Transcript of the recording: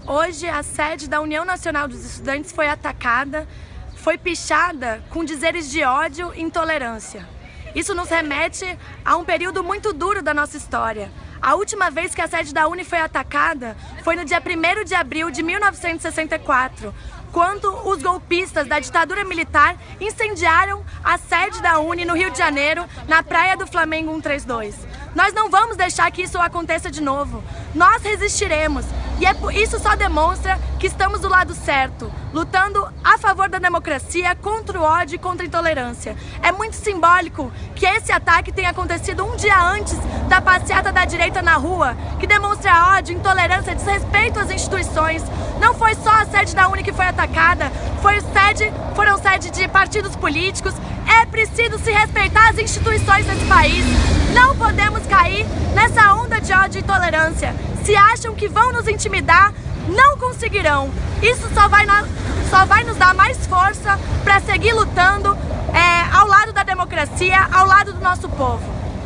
Hoje, a sede da União Nacional dos Estudantes foi atacada, foi pichada com dizeres de ódio e intolerância. Isso nos remete a um período muito duro da nossa história. A última vez que a sede da UNE foi atacada foi no dia 1º de abril de 1964, quando os golpistas da ditadura militar incendiaram a sede da UNE no Rio de Janeiro, na Praia do Flamengo 132. Nós não vamos deixar que isso aconteça de novo. Nós resistiremos. E isso só demonstra que estamos do lado certo, lutando a favor da democracia, contra o ódio e contra a intolerância. É muito simbólico que esse ataque tenha acontecido um dia antes da passeata da direita na rua, que demonstra ódio, intolerância, desrespeito às instituições. Não foi só a sede da UNE que foi atacada, foram sede de partidos políticos. É preciso se respeitar as instituições desse país. Não podemos cair nessa onda de ódio e intolerância. Se acham que vão nos intimidar, não conseguirão. Isso só vai nos dar mais força para seguir lutando ao lado da democracia, ao lado do nosso povo.